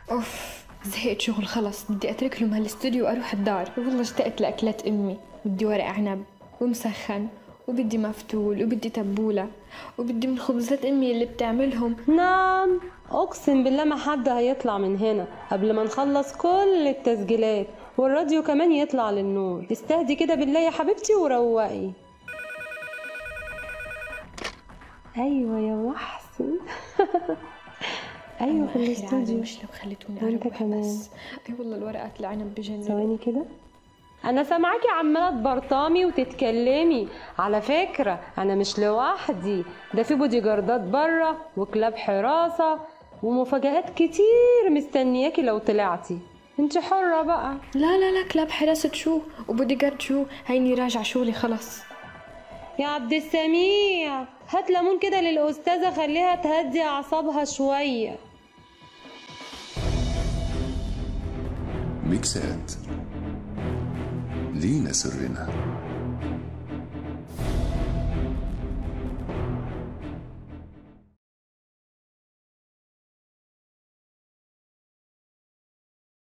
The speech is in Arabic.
اوف زهقت شغل خلص، بدي اترك لهم هالاستوديو واروح الدار. والله اشتقت لاكلات امي. بدي ورق عنب ومسخن، وبدي مفتول، وبدي تبوله، وبدي من خبزات امي اللي بتعملهم. نعم، اقسم بالله ما حد هيطلع من هنا قبل ما نخلص كل التسجيلات، والراديو كمان يطلع للنور. استهدي كده بالله يا حبيبتي وروقي. ايوه يا محسن. ايوه في الاستوديو. مش لو خليتوني وانت اروح كمان. بس. اي والله الورقات العنب بجنن. ثواني كده. انا سامعاكي عماله تبرطمي وتتكلمي. على فكره انا مش لوحدي، ده في بودي جاردات بره وكلاب حراسه ومفاجآت كتير مستنياكي لو طلعتي. انت حره بقى. لا لا لا، كلاب حراسة شو وبودي جارد شو؟ هيني راجع شغلي خلص. يا عبد السميع هات ليمون كده للاستاذه، خليها تهدي اعصابها شويه. ميكسات لينا سرنا.